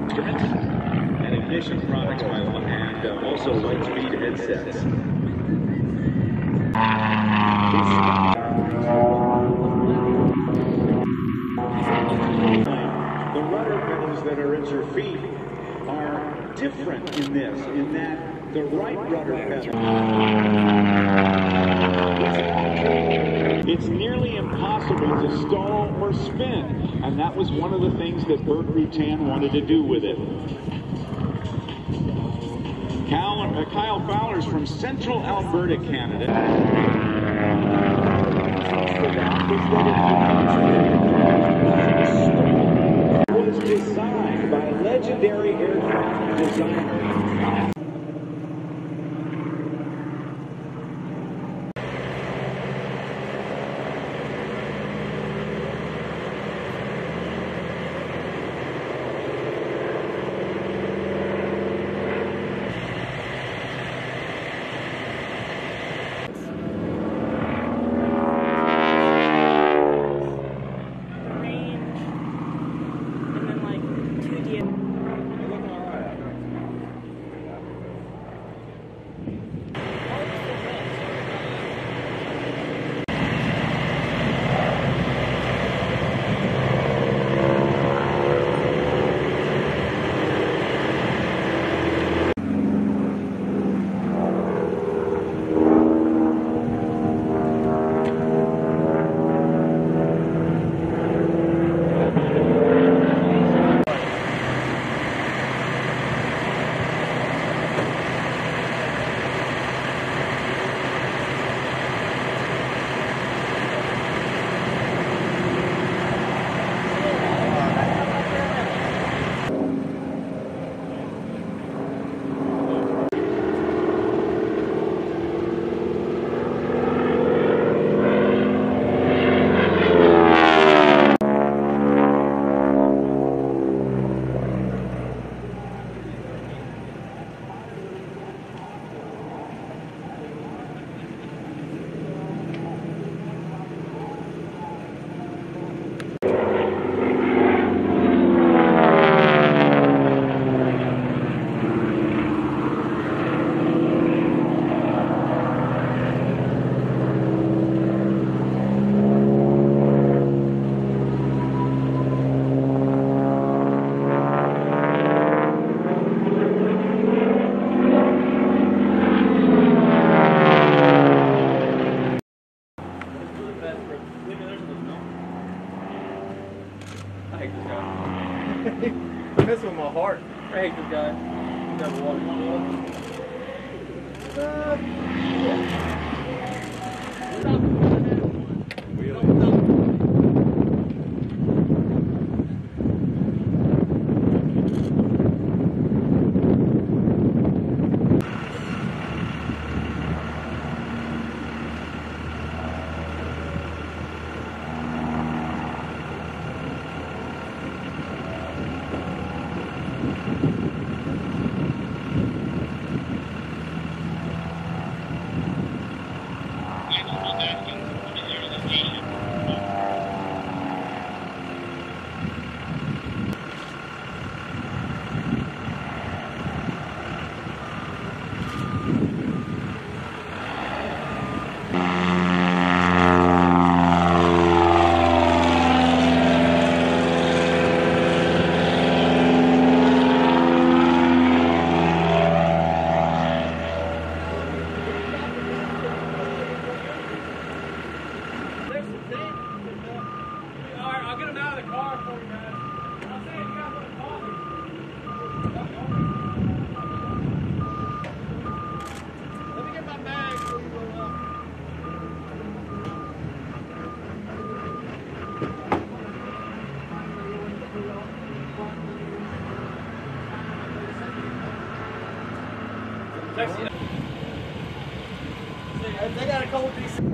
jets and ignition products by one hand, also light-speed headsets. The rudder pedals that are at your feet are different in this, in that the right rudder pedal, it's nearly impossible to stall or spin, and that was one of the things that Bert Rutan wanted to do with it. Kyle Fowler's from Central Alberta, Canada. Was designed by legendary aircraft designer. I miss with my heart. I hate this guy. He's got water. They got a couple pieces.